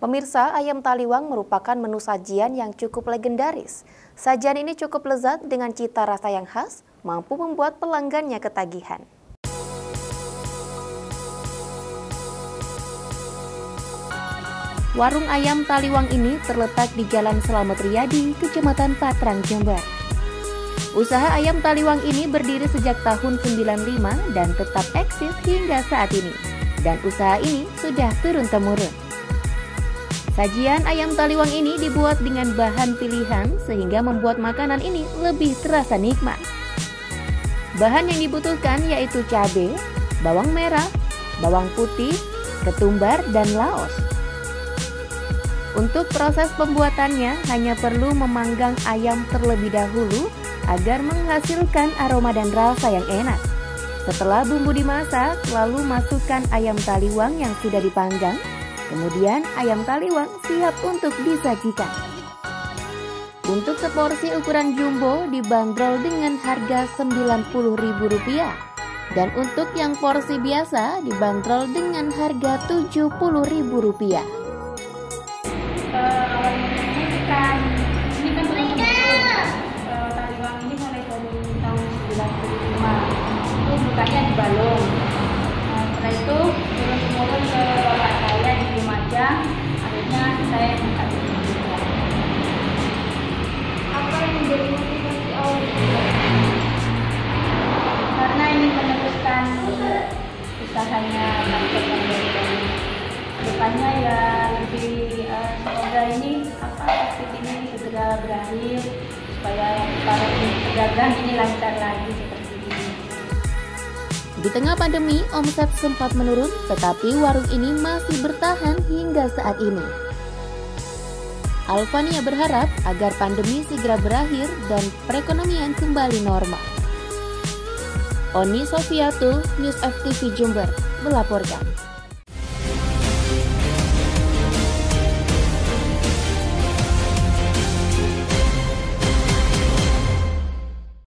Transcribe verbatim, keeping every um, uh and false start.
Pemirsa, ayam taliwang merupakan menu sajian yang cukup legendaris. Sajian ini cukup lezat dengan cita rasa yang khas, mampu membuat pelanggannya ketagihan. Warung ayam taliwang ini terletak di Jalan Slamet Riyadi, Kecamatan Patrang, Jember. Usaha ayam taliwang ini berdiri sejak tahun sembilan puluh lima dan tetap eksis hingga saat ini. Dan usaha ini sudah turun-temurun. Sajian ayam taliwang ini dibuat dengan bahan pilihan sehingga membuat makanan ini lebih terasa nikmat. Bahan yang dibutuhkan yaitu cabai, bawang merah, bawang putih, ketumbar, dan laos. Untuk proses pembuatannya hanya perlu memanggang ayam terlebih dahulu agar menghasilkan aroma dan rasa yang enak. Setelah bumbu dimasak, lalu masukkan ayam taliwang yang sudah dipanggang. Kemudian ayam taliwang siap untuk disajikan. Untuk seporsi ukuran jumbo dibanderol dengan harga sembilan puluh ribu rupiah. Dan untuk yang porsi biasa dibanderol dengan harga tujuh puluh ribu rupiah. Uh, ini kan ini kan betul-betul uh, taliwang ini mulai dari tahun sembilan puluh lima. Itu bukanya di Balong. Nah, setelah itu turun-temurun ke bapak saya di Lumajang, akhirnya saya buka di sini juga. Apa yang menjadi motivasi awal? Karena ini meneruskan usahanya Bangkit yang dari depannya ya lebih uh, semoga ini apa aktif ini segera berakhir supaya para pedagang ini lancar lagi seperti ini. Di tengah pandemi, omset sempat menurun, tetapi warung ini masih bertahan hingga saat ini. Alfania berharap agar pandemi segera berakhir dan perekonomian kembali normal. Oni Sofiatul, News F T V Jember, melaporkan.